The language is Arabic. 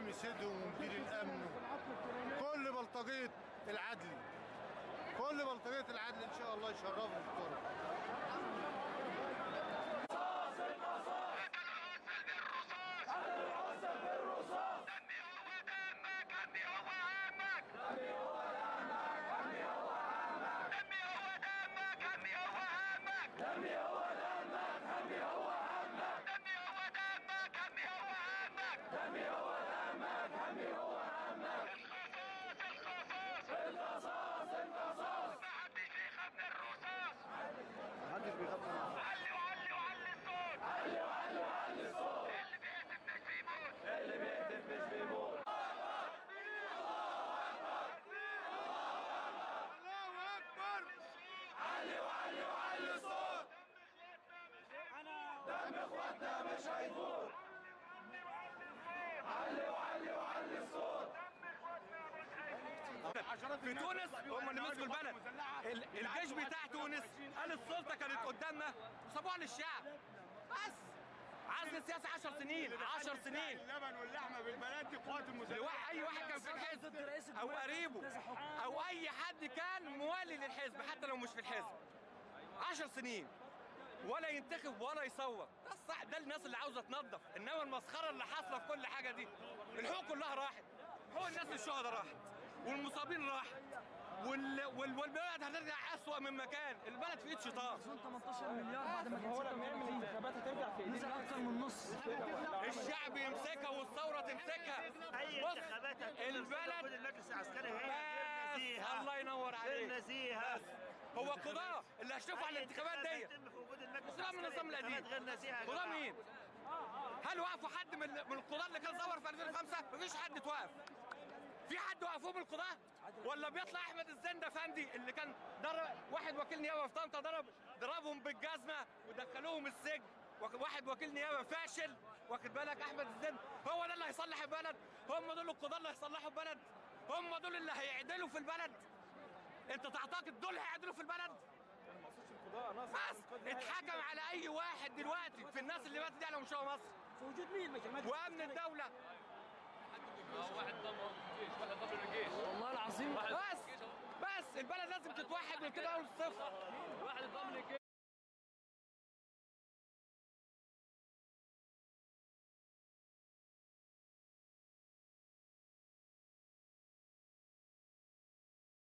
محامي سيدهم ومدير الامن، كل بلطجيه العدل، كل بلطجيه العدل ان شاء الله يشرفوا في الطرق. محدش بيخاف منه. علي الصوت. علي الصوت. اللي بيهتف مش بيموت. اللي بيهتف مش بيموت. الله اكبر. علي الصوت. دم اخواتنا مش هيفوت. علي الصوت. في تونس هم اللي مسكوا البلد. الجيش بتاع تونس قال السلطه كانت قدامنا وسابوها للشعب. بس عزل السياسه 10 سنين 10 سنين. اللبن واللحمه بالبلد دي قوات المسلحين. اي واحد كان في الحزب او قريبه او اي حد كان موالي للحزب حتى لو مش في الحزب 10 سنين ولا ينتخب ولا يصوت. ده الصح، ده الناس اللي عاوزه تنظف. انما المسخره اللي حاصله في كل حاجه دي، الحقوق كلها راحت، حقوق الناس الشهداء راحت والمصابين راحت والبلد هترجع اسوأ من مكان. البلد في ايد شيطان. 18 مليار بعد ما كان 56 الانتخابات هترجع في نزل اكتر من نص. الشعب يمسكها والثوره تمسكها. اي انتخابات البلد المجلس العسكري هي غير نزيهه. الله ينور عليك. غير نزيهه. هو قضاة اللي هيشرفوا على الانتخابات دي يتم في وجود المجلس قضاة من النظام القديم. غير نزيهه. قضاة مين؟ هل وقفوا حد من القضاة اللي كان ظهر في 2005؟ مفيش حد اتوقف. في حد وقفوه من القضاة؟ ولا بيطلع احمد الزند افندي اللي كان ضرب واحد وكيل نيابه في طنطا، ضربهم بالجزمه ودخلوهم السجن. واحد وكيل نيابه فاشل، واخد بالك؟ احمد الزند هو ده اللي هيصلح البلد؟ هم دول القضاة اللي هيصلحوا البلد؟ هم دول اللي هيعدلوا في البلد؟ انت تعتقد دول هيعدلوا في البلد؟ بس اتحكم على اي واحد دلوقتي في الناس اللي ماتت دي على مستوى مصر في وجود مين؟ وامن الدوله. واحد ضمن الجيش، واحد ضمن الجيش. والله العظيم بس البلد لازم تتوحد من كده اول الصفر. واحد ضمن الجيش.